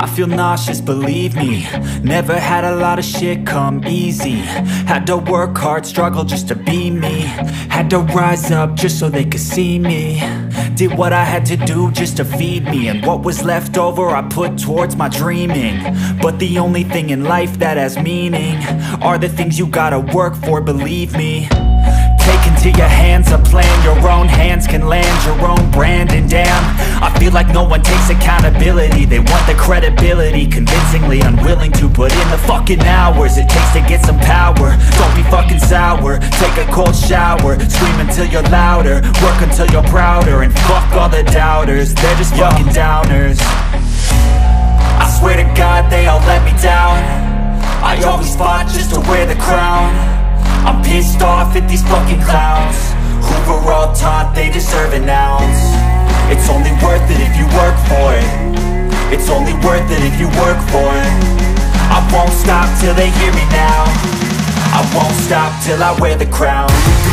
I feel nauseous, believe me. Never had a lot of shit come easy. Had to work hard, struggle just to be me. Had to rise up just so they could see me. Did what I had to do just to feed me, and what was left over I put towards my dreaming. But the only thing in life that has meaning are the things you gotta work for, believe me. Take into your hands a plan, your own hands can land your own brand. And damn, I feel like no one takes accountability. They want the credibility, convincingly unwilling to put in the fucking hours it takes to get some power. Don't be fucking sour, take a cold shower. Scream until you're louder, work until you're prouder. And fuck all the doubters, they're just fucking downers. I swear to God they all let me down. I always fought just to wear the crown. I'm pissed off at these fucking clowns who were all taught they deserve an ounce. It's only worth it if you work for it. It's only worth it if you work for it. I won't stop till they hear me now. I won't stop till I wear the crown.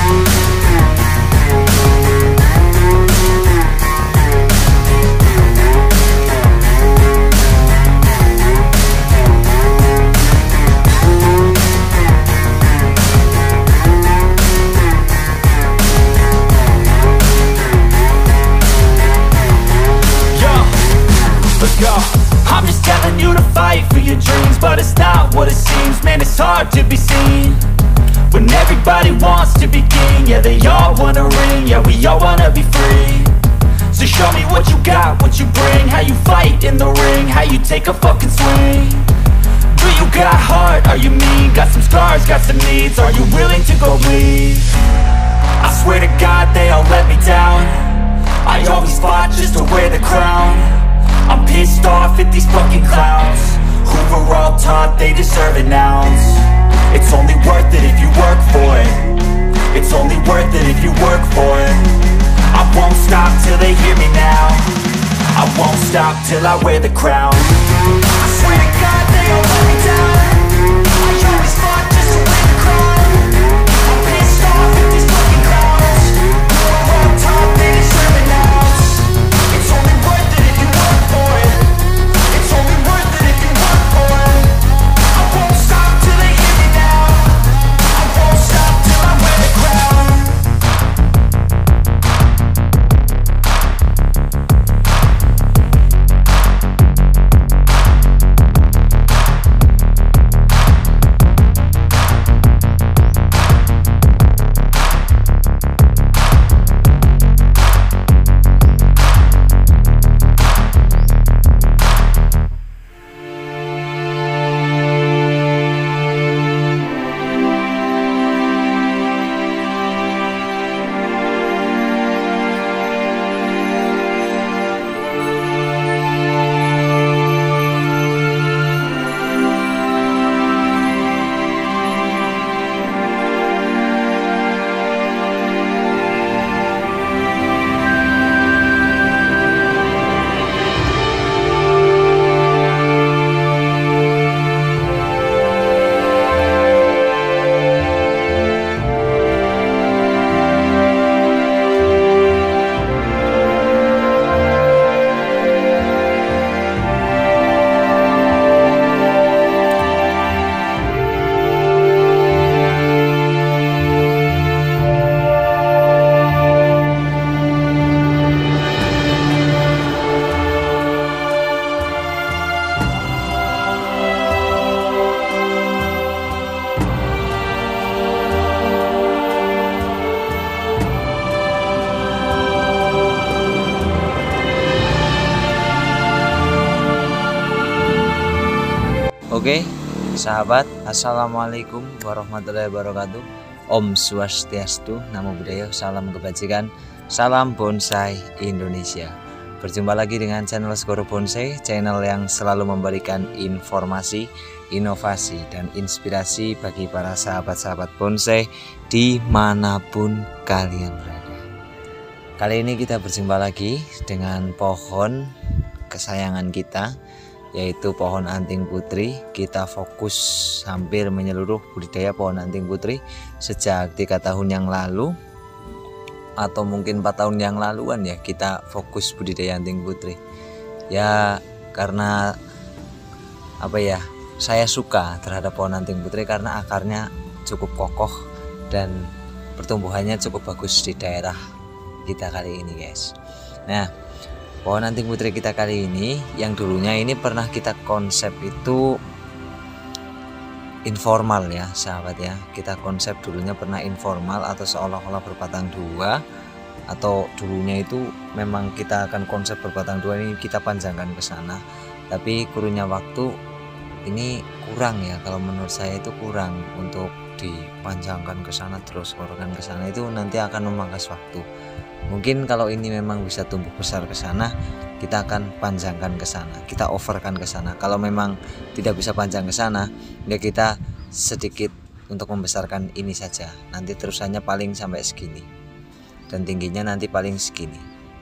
I'm just telling you to fight for your dreams, but it's not what it seems. Man, it's hard to be seen when everybody wants to be king. Yeah, they all wanna ring, yeah, we all wanna be free. So show me what you got, what you bring, how you fight in the ring, how you take a fucking swing. Do you got heart, are you mean? Got some scars, got some needs, are you willing to go bleed? I swear to God they all let me down. I always fought just to wear the crown. I'm pissed off at these fucking clowns who were all taught they deserve an ounce. It's only worth it if you work for it. It's only worth it if you work for it. I won't stop till they hear me now. I won't stop till I wear the crown. I swear to God they all let me down. I always fought just to wear the crown. I'm pissed off at these fucking clowns who were all taught they deserve an ounce. It's only worth it if you work for it. It's only worth it if you work for it. I won't stop till they hear me now. I won't stop till I wear the crown. Oke, sahabat, assalamualaikum warahmatullahi wabarakatuh. Om Swastiastu, Namo Buddhaya, salam kebajikan, salam bonsai Indonesia. Berjumpa lagi dengan channel Segoro Bonsai, channel yang selalu memberikan informasi, inovasi, dan inspirasi bagi para sahabat-sahabat bonsai dimanapun kalian berada. Kali ini kita berjumpa lagi dengan pohon kesayangan kita, yaitu pohon anting putri. Kita fokus hampir menyeluruh budidaya pohon anting putri sejak 3 tahun yang lalu, atau mungkin 4 tahun yang laluan ya, kita fokus budidaya anting putri. Ya karena saya suka terhadap pohon anting putri karena akarnya cukup kokoh dan pertumbuhannya cukup bagus di daerah kita kali ini guys. Nah, pohon anting putri kita kali ini yang dulunya ini pernah kita konsep itu informal ya sahabat ya. Kita konsep dulunya pernah informal atau seolah-olah berbatang dua, atau dulunya itu memang kita akan konsep berbatang dua ini kita panjangkan ke sana. Tapi kurunnya waktu ini kurang ya, kalau menurut saya itu kurang untuk dipanjangkan ke sana terus korkan ke sana, itu nanti akan memangkas waktu. Mungkin kalau ini memang bisa tumbuh besar ke sana, kita akan panjangkan ke sana, kita overkan ke sana. Kalau memang tidak bisa panjang ke sana, ya kita sedikit untuk membesarkan ini saja. Nanti terusannya paling sampai segini dan tingginya nanti paling segini.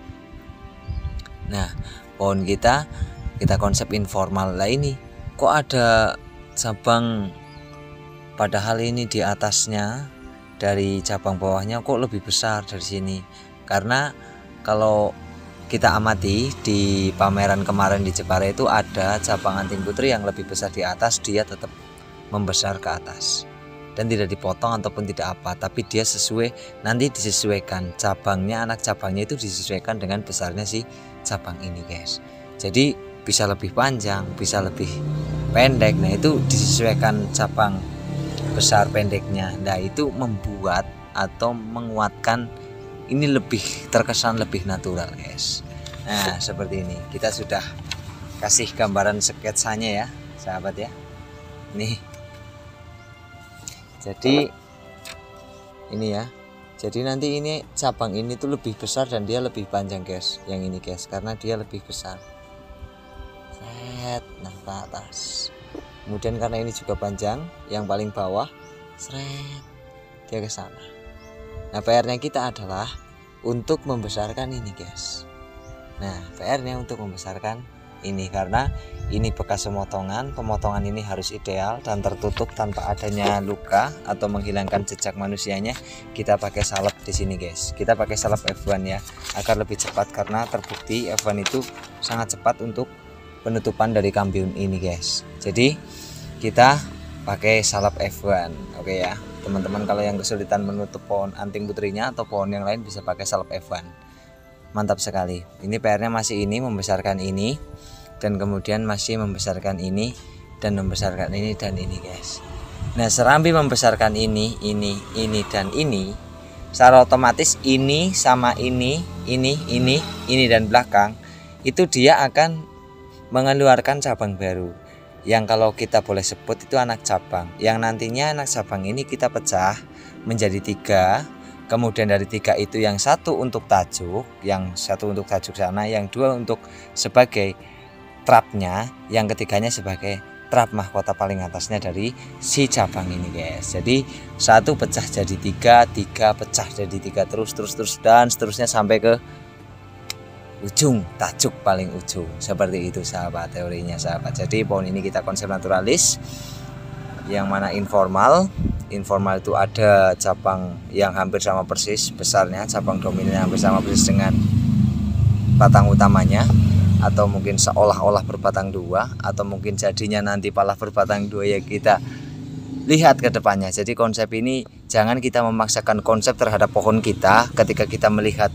Nah, pohon kita konsep informal. Lah ini kok ada cabang, padahal ini di atasnya dari cabang bawahnya kok lebih besar dari sini. Karena kalau kita amati di pameran kemarin di Jepara itu ada cabang anting putri yang lebih besar di atas, dia tetap membesar ke atas dan tidak dipotong ataupun tidak apa, tapi dia sesuai, nanti disesuaikan cabangnya, anak cabangnya itu disesuaikan dengan besarnya si cabang ini guys. Jadi bisa lebih panjang, bisa lebih pendek. Nah itu disesuaikan cabang besar pendeknya. Nah itu membuat atau menguatkan ini lebih terkesan lebih natural guys. Nah seperti ini, kita sudah kasih gambaran sketsanya ya sahabat ya. Nih, jadi ini ya, jadi nanti ini cabang ini tuh lebih besar dan dia lebih panjang guys, yang ini guys, karena dia lebih besar. Nah ke atas, kemudian karena ini juga panjang, yang paling bawah seret dia ke sana. Nah PR-nya kita adalah untuk membesarkan ini guys. Nah PR-nya untuk membesarkan ini, karena ini bekas pemotongan ini harus ideal dan tertutup tanpa adanya luka atau menghilangkan jejak manusianya. Kita pakai salep di sini guys, kita pakai salep F1 ya, agar lebih cepat, karena terbukti F1 itu sangat cepat untuk penutupan dari kambium ini guys. Jadi kita pakai salep F1. Oke ya teman-teman, kalau yang kesulitan menutup pohon anting putrinya atau pohon yang lain bisa pakai salep F1. Mantap sekali. Ini PR-nya masih ini, membesarkan ini, dan kemudian masih membesarkan ini, dan membesarkan ini dan ini guys. Nah serambi membesarkan ini dan ini, secara otomatis ini sama ini dan belakang itu dia akan mengeluarkan cabang baru, yang kalau kita boleh sebut itu anak cabang, yang nantinya anak cabang ini kita pecah menjadi 3. Kemudian dari 3 itu yang satu untuk tajuk, yang satu untuk tajuk sana, yang 2 untuk sebagai trapnya, yang ketiganya sebagai trap mahkota paling atasnya dari si cabang ini guys. Jadi 1 pecah jadi 3 pecah jadi 3, terus dan seterusnya sampai ke ujung, tajuk paling ujung. Seperti itu sahabat teorinya sahabat. Jadi pohon ini kita konsep naturalis, yang mana informal itu ada cabang yang hampir sama persis besarnya, cabang dominan hampir sama persis dengan batang utamanya, atau mungkin seolah-olah berbatang 2, atau mungkin jadinya nanti malah berbatang 2 ya, kita lihat ke depannya. Jadi konsep ini jangan kita memaksakan konsep terhadap pohon kita. Ketika kita melihat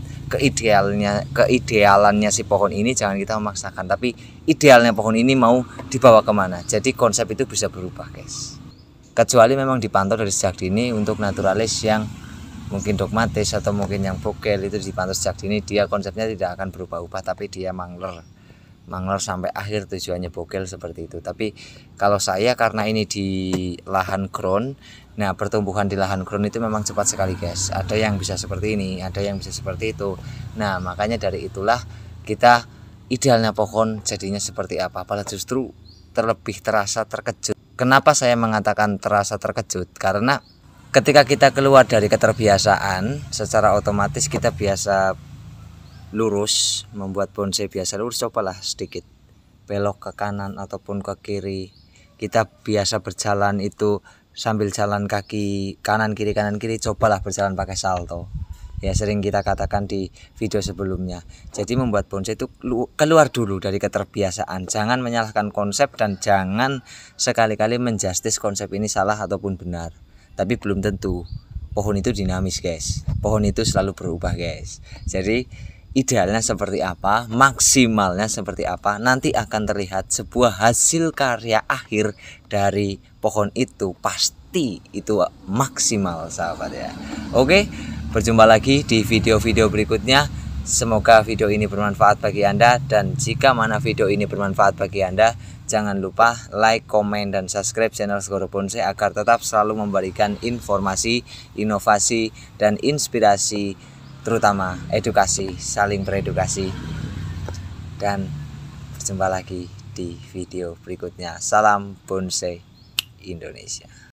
keidealannya si pohon ini, jangan kita memaksakan, tapi idealnya pohon ini mau dibawa kemana. Jadi konsep itu bisa berubah guys, kecuali memang dipantau dari sejak dini. Untuk naturalis yang mungkin dogmatis atau mungkin yang bogel itu dipantau sejak dini, dia konsepnya tidak akan berubah-ubah, tapi dia mangler sampai akhir tujuannya bogel seperti itu. Tapi kalau saya, karena ini di lahan ground, nah pertumbuhan di lahan ground itu memang cepat sekali guys. Ada yang bisa seperti ini, ada yang bisa seperti itu. Nah makanya dari itulah kita idealnya pohon jadinya seperti apa. Apalagi justru terlebih terasa terkejut. Kenapa saya mengatakan terasa terkejut? Karena ketika kita keluar dari keterbiasaan, secara otomatis kita biasa lurus, membuat bonsai biasa lurus, cobalah sedikit belok ke kanan ataupun ke kiri. Kita biasa berjalan itu sambil jalan kaki kanan kiri, cobalah berjalan pakai salto. ya sering kita katakan di video sebelumnya. Jadi membuat bonsai itu keluar dulu dari keterbiasaan. Jangan menyalahkan konsep dan jangan sekali-kali menjustis konsep ini salah ataupun benar. Tapi belum tentu. Pohon itu dinamis guys. Pohon itu selalu berubah guys. Jadi idealnya seperti apa, maksimalnya seperti apa, nanti akan terlihat sebuah hasil karya akhir dari pohon itu. Pasti itu maksimal sahabat ya. Oke, berjumpa lagi di video-video berikutnya. Semoga video ini bermanfaat bagi Anda, dan jika mana video ini bermanfaat bagi Anda, jangan lupa like, komen, dan subscribe channel Segoro Bonsai agar tetap selalu memberikan informasi, inovasi, dan inspirasi, terutama edukasi, saling beredukasi. Dan berjumpa lagi di video berikutnya. Salam bonsai Indonesia.